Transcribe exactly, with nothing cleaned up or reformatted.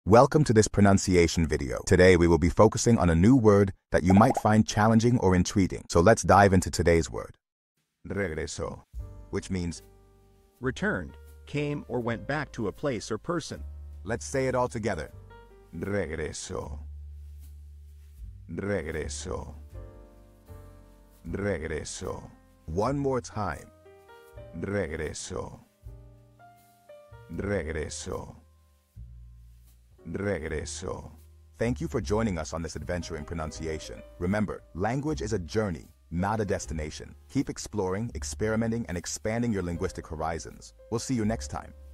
Welcome to this pronunciation video. Today we will be focusing on a new word that you might find challenging or intriguing. So let's dive into today's word. Regresó, which means returned, came or went back to a place or person. let's say it all together. Regresó. Regresó. Regresó. One more time. Regresó. Regresó. Regresó. Thank you for joining us on this adventure in pronunciation. Remember, language is a journey, not a destination. Keep exploring, experimenting, and expanding your linguistic horizons. We'll see you next time.